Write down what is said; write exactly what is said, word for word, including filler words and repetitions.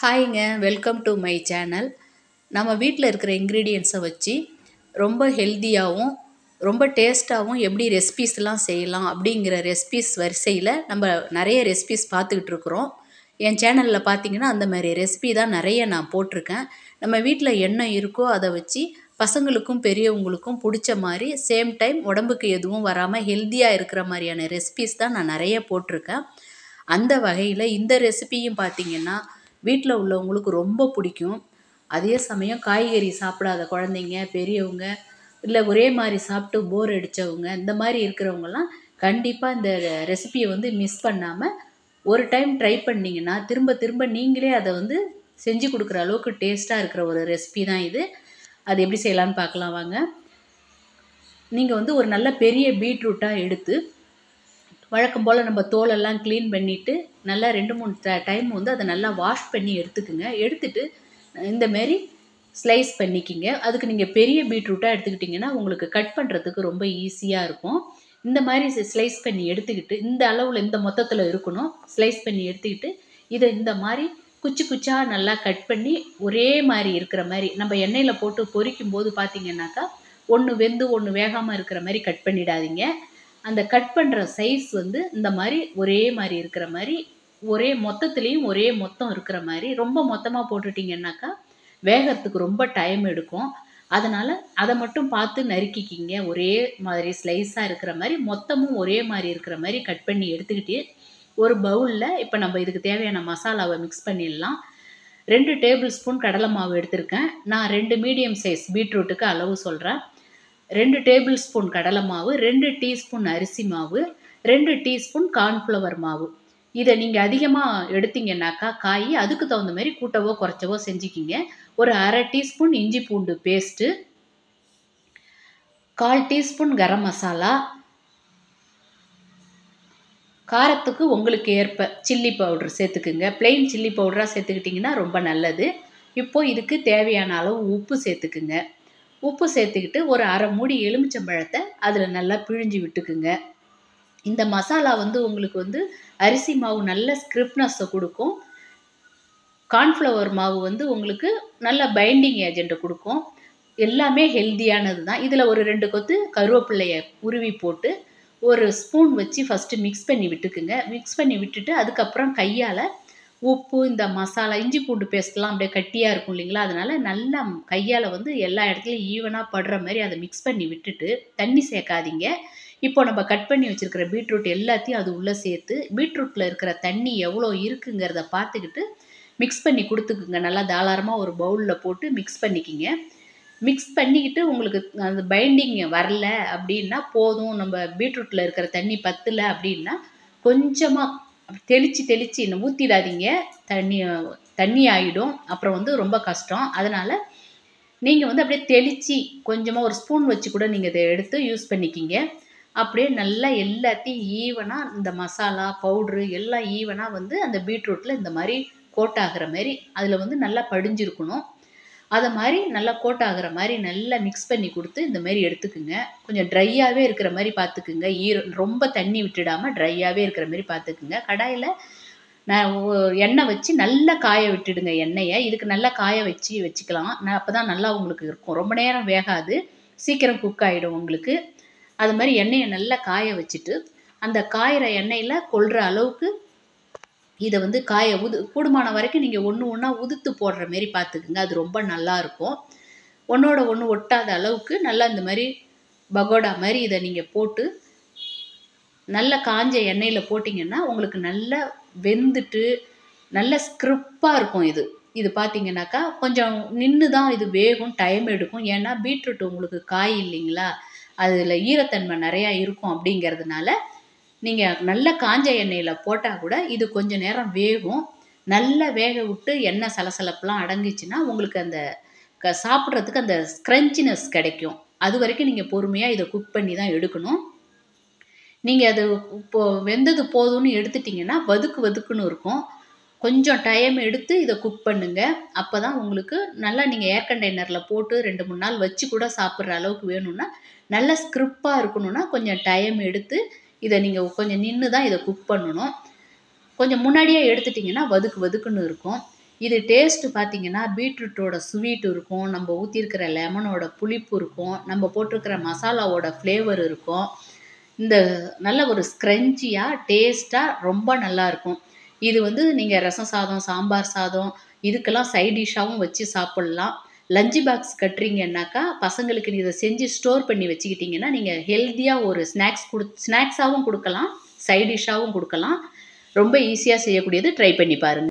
ஹாய்ங்க, welcome to my channel. நம்ம வீட்டில் இருக்கிற இன்க்ரீடியன்ஸை வச்சு ரொம்ப ஹெல்த்தியாகவும் ரொம்ப டேஸ்ட்டாகவும் எப்படி ரெசிபீஸ்லாம் செய்யலாம் அப்படிங்கிற ரெசிபீஸ் வரிசையில் நம்ம நிறைய ரெசிபீஸ் பார்த்துக்கிட்டு இருக்கிறோம். என் சேனலில் பார்த்தீங்கன்னா அந்த மாதிரி ரெசிபி தான் நிறைய நான் போட்டிருக்கேன். நம்ம வீட்டில் என்ன இருக்கோ அதை வச்சு பசங்களுக்கும் பெரியவங்களுக்கும் பிடிச்ச மாதிரி சேம் டைம் உடம்புக்கு எதுவும் வராமல் ஹெல்த்தியாக இருக்கிற மாதிரியான ரெசிபீஸ் தான் நான் நிறைய போட்டிருக்கேன். அந்த வகையில் இந்த ரெசிபியும் பார்த்திங்கன்னா வீட்டில் உள்ளவங்களுக்கு ரொம்ப பிடிக்கும். அதே சமயம் காய்கறி சாப்பிடாத குழந்தைங்க, பெரியவங்க, இல்லை ஒரே மாதிரி சாப்பிட்டு போர் அடித்தவங்க, இந்த மாதிரி இருக்கிறவங்கலாம் கண்டிப்பாக இந்த ரெசிபியை வந்து மிஸ் பண்ணாமல் ஒரு டைம் ட்ரை பண்ணிங்கன்னா திரும்ப திரும்ப நீங்களே அதை வந்து செஞ்சு கொடுக்குற அளவுக்கு டேஸ்ட்டாக இருக்கிற ஒரு ரெசிபி தான் இது. அது எப்படி செய்யலான்னு பார்க்கலாம் வாங்க. நீங்கள் வந்து ஒரு நல்ல பெரிய பீட்ரூட்டாக எடுத்து வழக்கம் போல் நம்ம தோலெல்லாம் க்ளீன் பண்ணிவிட்டு நல்லா ரெண்டு மூணு ட டைம் வந்து அதை நல்லா வாஷ் பண்ணி எடுத்துக்குங்க. எடுத்துட்டு இந்தமாரி ஸ்லைஸ் பண்ணிக்கிங்க. அதுக்கு நீங்கள் பெரிய பீட்ரூட்டாக எடுத்துக்கிட்டிங்கன்னா உங்களுக்கு கட் பண்ணுறதுக்கு ரொம்ப ஈஸியாக இருக்கும். இந்த மாதிரி ஸ்லைஸ் பண்ணி எடுத்துக்கிட்டு இந்த அளவில் இந்த மொத்தத்தில் இருக்கணும். ஸ்லைஸ் பண்ணி எடுத்துக்கிட்டு இதை இந்த மாதிரி குச்சி குச்சாக நல்லா கட் பண்ணி ஒரே மாதிரி இருக்கிற மாதிரி நம்ம எண்ணெயில் போட்டு பொரிக்கும் போது பார்த்திங்கன்னாக்கா ஒன்று வெந்து ஒன்று வேகாமல் இருக்கிற மாதிரி கட் பண்ணிடாதீங்க. அந்த கட் பண்ணுற சைஸ் வந்து இந்த மாதிரி ஒரே மாதிரி இருக்கிற மாதிரி ஒரே மொத்தத்துலேயும் ஒரே மொத்தம் இருக்கிற மாதிரி. ரொம்ப மொத்தமாக போட்டுட்டிங்கன்னாக்கா வேகத்துக்கு ரொம்ப டைம் எடுக்கும். அதனால் அதை மட்டும் பார்த்து நறுக்கிக்கிங்க. ஒரே மாதிரி ஸ்லைஸாக இருக்கிற மாதிரி மொத்தமும் ஒரே மாதிரி இருக்கிற மாதிரி கட் பண்ணி எடுத்துக்கிட்டு ஒரு பவுலில் இப்போ நம்ம இதுக்கு தேவையான மசாலாவை மிக்ஸ் பண்ணிடலாம். ரெண்டு டேபிள் ஸ்பூன் கடலை மாவு எடுத்திருக்கேன். நான் ரெண்டு மீடியம் சைஸ் பீட்ரூட்டுக்கு அளவு சொல்கிறேன். ரெண்டு டேபிள் ஸ்பூன் கடலை மாவு, ரெண்டு டீஸ்பூன் அரிசி மாவு, ரெண்டு டீஸ்பூன் கார்ன்ஃப்ளவர் மாவு. இதை நீங்கள் அதிகமாக எடுத்தீங்கன்னாக்கா காய் அதுக்கு தகுந்த மாதிரி கூட்டவோ குறைச்சவோ செஞ்சுக்கிங்க. ஒரு அரை டீஸ்பூன் இஞ்சி பூண்டு பேஸ்ட்டு, கால் டீஸ்பூன் கரம் மசாலா, காரத்துக்கு உங்களுக்கு ஏற்ப சில்லி பவுடர் சேர்த்துக்குங்க. பிளெயின் சில்லி பவுடராக சேர்த்துக்கிட்டிங்கன்னா ரொம்ப நல்லது. இப்போது இதுக்கு தேவையான அளவு உப்பு சேர்த்துக்குங்க. உப்பு சேர்த்துக்கிட்டு ஒரு அரை மூடி எலுமிச்சம்பழத்தை அதில் நல்லா பிழிஞ்சு விட்டுக்குங்க. இந்த மசாலா வந்து உங்களுக்கு வந்து அரிசி மாவு நல்ல ஸ்கிரிப்னஸை கொடுக்கும். கார்ன்ஃப்ளவர் மாவு வந்து உங்களுக்கு நல்ல பைண்டிங் ஏஜெண்ட்டை கொடுக்கும். எல்லாமே ஹெல்த்தியானது தான். இதில் ஒரு ரெண்டு கொத்து கருவேப்பிள்ளையை உருவி போட்டு ஒரு ஸ்பூன் வச்சு ஃபஸ்ட்டு மிக்ஸ் பண்ணி விட்டுக்குங்க. மிக்ஸ் பண்ணி விட்டுட்டு அதுக்கப்புறம் கையால் உப்பு, இந்த மசாலா, இஞ்சி பூண்டு பேஸ்ட்லாம் அப்படியே கட்டியாக இருக்கும் இல்லைங்களா, அதனால் நல்லா கையால் வந்து எல்லா இடத்துலையும் ஈவனாக படுற மாதிரி அதை மிக்ஸ் பண்ணி விட்டுட்டு தண்ணி சேர்க்காதீங்க. இப்போ நம்ம கட் பண்ணி வச்சுருக்கிற பீட்ரூட் எல்லாத்தையும் அது உள்ளே சேர்த்து பீட்ரூட்டில் இருக்கிற தண்ணி எவ்வளோ இருக்குங்கிறத பார்த்துக்கிட்டு மிக்ஸ் பண்ணி கொடுத்துக்குங்க. நல்லா தாராளமாக ஒரு பவுலில் போட்டு மிக்ஸ் பண்ணிக்கிங்க. மிக்ஸ் பண்ணிக்கிட்டு உங்களுக்கு அந்த பைண்டிங் வரல அப்படின்னா போதும், நம்ம பீட்ரூட்டில் இருக்கிற தண்ணி பத்தலை அப்படின்னா கொஞ்சமாக தெளித்து தெளித்து இன்னும் ஊற்றிடாதீங்க. தண்ணி தண்ணி ஆகிடும், அப்புறம் வந்து ரொம்ப கஷ்டம். அதனால் நீங்கள் வந்து அப்படியே தெளித்து கொஞ்சமாக ஒரு ஸ்பூன் வச்சு கூட நீங்கள் இதை எடுத்து யூஸ் பண்ணிக்கிங்க. அப்படியே நல்லா எல்லாத்தையும் ஈவனாக இந்த மசாலா பவுட்ரு எல்லாம் ஈவனாக வந்து அந்த பீட்ரூட்டில் இந்த மாதிரி கோட் ஆகிற மாதிரி அதில் வந்து நல்லா படிஞ்சிருக்கணும். அதை மாதிரி நல்லா கோட் ஆகிற மாதிரி நல்லா மிக்ஸ் பண்ணி கொடுத்து இந்த மாதிரி எடுத்துக்குங்க. கொஞ்சம் ட்ரையாகவே இருக்கிற மாதிரி பார்த்துக்குங்க. ஈர ரொம்ப தண்ணி விட்டுடாமல் ட்ரையாகவே இருக்கிற மாதிரி பார்த்துக்குங்க. கடாயில் நான் எண்ணெய் வச்சு நல்லா காய விட்டுடுங்க எண்ணெயை. இதுக்கு நல்லா காய வச்சு வச்சுக்கலாம். நான் அப்போ தான் நல்லா உங்களுக்கு இருக்கும். ரொம்ப நேரம் வேகாது, சீக்கிரம் குக் ஆகிடும் உங்களுக்கு. அது மாதிரி எண்ணெயை நல்லா காய வச்சுட்டு அந்த காயிற எண்ணெயில் கொள்கிற அளவுக்கு இதை வந்து காய உது கூடுமான வரைக்கும் நீங்கள் ஒன்று ஒன்றா உதுத்து போடுற மாரி பார்த்துக்குங்க. அது ரொம்ப நல்லாயிருக்கும். ஒன்றோட ஒன்று ஒட்டாத அளவுக்கு நல்லா இந்த மாதிரி பகோடா மாதிரி இதை நீங்கள் போட்டு நல்ல காஞ்ச எண்ணெயில் போட்டிங்கன்னா உங்களுக்கு நல்லா வெந்துட்டு நல்ல ஸ்கிரிப்பாக இருக்கும். இது இது பார்த்திங்கனாக்கா கொஞ்சம் நின்று தான் இது வேகும், டைம் எடுக்கும். ஏன்னா பீட்ரூட் உங்களுக்கு காய் இல்லைங்களா, அதில் ஈரத்தன்மை நிறையா இருக்கும். அப்படிங்கிறதுனால நீங்கள் நல்ல காஞ்ச எண்ணெயில் போட்டால் கூட இது கொஞ்சம் நேரம் வேகும். நல்லா வேக விட்டு எண்ணெய் சலசலப்பெலாம் அடங்கிச்சுன்னா உங்களுக்கு அந்த க சாப்பிட்றதுக்கு அந்த ஸ்க்ரன்ச்சினஸ் கிடைக்கும். அது வரைக்கும் நீங்கள் பொறுமையாக இதை குக் பண்ணி தான் எடுக்கணும். நீங்கள் அது இப்போது வெந்தது போதும்னு எடுத்துட்டிங்கன்னா வதுக்கு வதுக்குன்னு இருக்கும். கொஞ்சம் டைம் எடுத்து இதை குக் பண்ணுங்கள். அப்போ தான் உங்களுக்கு நல்லா நீங்கள் ஏர் கண்டெய்னரில் போட்டு ரெண்டு மூணு நாள் வச்சு கூட சாப்பிட்ற அளவுக்கு வேணும்னா, நல்லா ஸ்கிரிப்பாக இருக்கணும்னா கொஞ்சம் டைம் எடுத்து இதை நீங்கள் கொஞ்சம் நின்று தான் இதை குக் பண்ணணும். கொஞ்சம் முன்னாடியே எடுத்துட்டிங்கன்னா வதுக்கு வதுக்குன்னு இருக்கும். இது டேஸ்ட்டு பார்த்தீங்கன்னா, பீட்ரூட்டோட ஸ்வீட் இருக்கும். நம்ம ஊத்தியிருக்கிற லெமனோட புளிப்பு இருக்கும். நம்ம போட்டிருக்கிற மசாலாவோட ஃப்ளேவர் இருக்கும். இந்த நல்ல ஒரு ஸ்க்ரன்ச்சியா, டேஸ்ட்டா ரொம்ப நல்லாயிருக்கும். இது வந்து நீங்க ரசம் சாதம், சாம்பார் சாதம் இதுக்கெல்லாம் சைட் டிஷ்ஷாவும் வச்சு சாப்பிடலாம். லஞ்ச் பாக்ஸ் கட்டுறீங்கன்னாக்கா, பசங்களுக்கு இத செஞ்சு ஸ்டோர் பண்ணி வச்சுக்கிட்டீங்கன்னா, நீங்க ஹெல்த்தியா ஒரு ஸ்நாக்ஸ் குடு ஸ்நாக்ஸாவும் குடுக்கலாம். சைட் டிஷ்ஷாவும் குடுக்கலாம். ரொம்ப ஈஸியா செய்யக்கூடியது. ட்ரை பண்ணி பாருங்க.